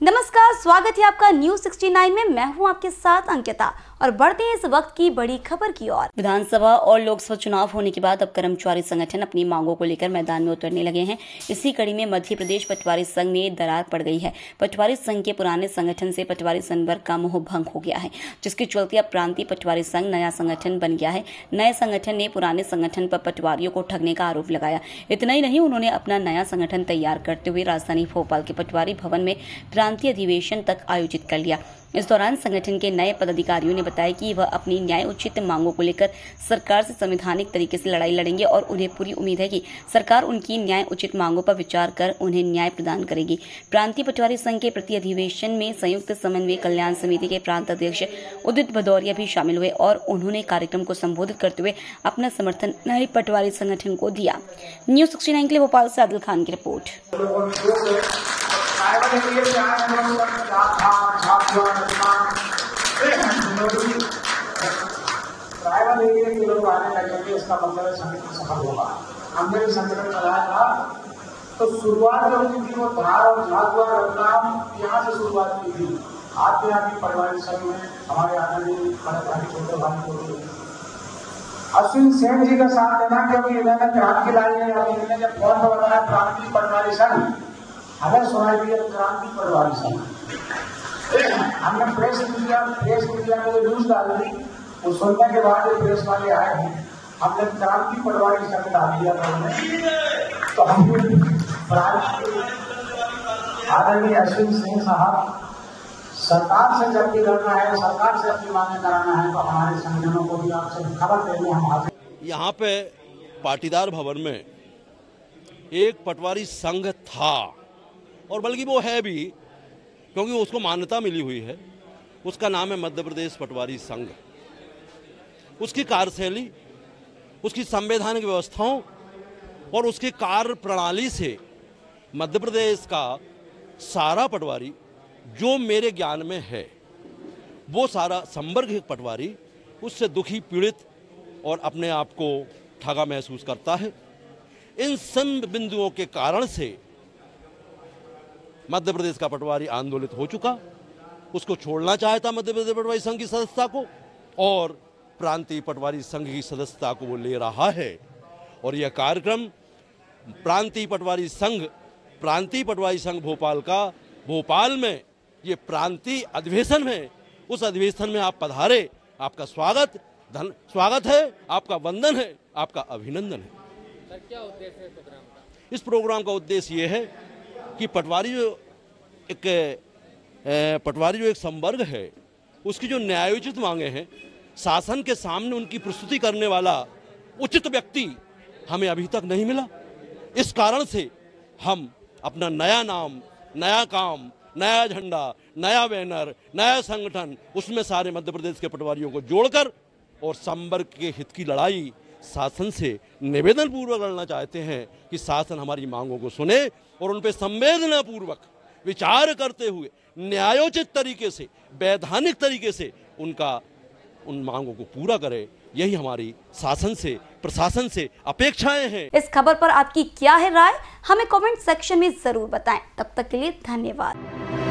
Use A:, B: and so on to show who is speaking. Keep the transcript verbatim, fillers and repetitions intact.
A: नमस्कार, स्वागत है आपका न्यूज सिक्सटी नाइन में। मैं हूं आपके साथ अंकिता और बढ़ते हैं इस वक्त की बड़ी खबर की ओर। विधानसभा और लोकसभा चुनाव होने के बाद अब कर्मचारी संगठन अपनी मांगों को लेकर मैदान में उतरने लगे हैं। इसी कड़ी में मध्य प्रदेश पटवारी संघ में दरार पड़ गई है। पटवारी संघ के पुराने संगठन से पटवारी संवर्ग का मोह भंग हो गया है, जिसके चलते अब प्रांतीय पटवारी संघ नया संगठन बन गया है। नए संगठन ने पुराने संगठन पर पटवारियों को ठगने का आरोप लगाया। इतना ही नहीं, उन्होंने अपना नया संगठन तैयार करते हुए राजधानी भोपाल के पटवारी भवन में प्रांतीय अधिवेशन तक आयोजित कर लिया। इस दौरान संगठन के नए पदाधिकारियों ने बताया कि वह अपनी न्याय उचित मांगों को लेकर सरकार से संवैधानिक तरीके से लड़ाई लड़ेंगे और उन्हें पूरी उम्मीद है कि सरकार उनकी न्याय उचित मांगों पर विचार कर उन्हें न्याय प्रदान करेगी। प्रांतीय पटवारी संघ के प्रति अधिवेशन में संयुक्त समन्वय कल्याण समिति के प्रांत अध्यक्ष उदित भदौरिया भी शामिल हुए और उन्होंने कार्यक्रम को संबोधित करते हुए अपना समर्थन नए पटवारी संगठन को दिया। न्यूज सिक्सटी नाइन के लिए भोपाल से आदिल खान की रिपोर्ट।
B: ट्राइबल एरिया के लोग आने लगेंगे, इसका मतलब संगठन सफल होगा। हमने भी संगठन चलाया था, तो शुरुआत जो हुई थी वो धार और झाकुआ रतलाम यहाँ से शुरुआत की थी। आते आगे परिवार संघ में हमारे आदरणीय भाई छोटे भाई को अश्विन सेन जी का साथ देना, क्योंकि इन्होंने क्रांति लाई है। इन्होंने जब फोन पर बताया क्रांति पटवारी संघ, हमें सुनाई दिया क्रांति पटवारी संघ। हमने प्रेस मीडिया प्रेस मीडिया में न्यूज डाल दी, वो सुनने के बाद प्रेस वाले आए हैं, हमने क्रांति पटवारी संघ डाल दिया था उन्हें। तो हम आदरणीय अश्विन सिंह साहब, सरकार से जब भी लड़ना है, सरकार से अपनी मांगे कराना है, तो हमारे संगठनों को भी आपसे खबर देने हम हाजिर।
C: यहाँ पे पाटीदार भवन में एक पटवारी संघ था, और बल्कि वो है भी, क्योंकि उसको मान्यता मिली हुई है। उसका नाम है मध्य प्रदेश पटवारी संघ। उसकी कार्यशैली, उसकी संवैधानिक व्यवस्थाओं और उसकी कार्य प्रणाली से मध्य प्रदेश का सारा पटवारी जो मेरे ज्ञान में है, वो सारा संवर्ग पटवारी उससे दुखी, पीड़ित और अपने आप को ठगा महसूस करता है। इन सब बिंदुओं के कारण से मध्य प्रदेश का पटवारी आंदोलित हो चुका। उसको छोड़ना चाहता मध्य प्रदेश पटवारी संघ की सदस्यता को, और प्रांतीय पटवारी संघ की सदस्यता को वो ले रहा है। और यह कार्यक्रम प्रांतीय पटवारी संघ प्रांतीय पटवारी संघ भोपाल का भोपाल में ये प्रांतीय अधिवेशन में, उस अधिवेशन में आप पधारे, आपका स्वागत धन स्वागत है, आपका वंदन है, आपका अभिनंदन है।
D: सर, क्या उद्देश्य है प्रोग्राम का?
C: इस प्रोग्राम का उद्देश्य ये है कि पटवारी जो एक पटवारी जो एक संवर्ग है, उसकी जो न्यायोचित मांगे हैं, शासन के सामने उनकी प्रस्तुति करने वाला उचित व्यक्ति हमें अभी तक नहीं मिला। इस कारण से हम अपना नया नाम, नया काम, नया झंडा, नया बैनर, नया संगठन, उसमें सारे मध्य प्रदेश के पटवारियों को जोड़कर और संवर्ग के हित की लड़ाई शासन से निवेदन पूर्वक लड़ना चाहते हैं कि शासन हमारी मांगों को सुने और उन पर संवेदना पूर्वक विचार करते हुए न्यायोचित तरीके से, वैधानिक तरीके से उनका उन मांगों को पूरा करे। यही हमारी शासन से, प्रशासन से अपेक्षाएं हैं।
A: इस खबर पर आपकी क्या है राय, हमें कमेंट सेक्शन में जरूर बताएं। तब तक के लिए धन्यवाद।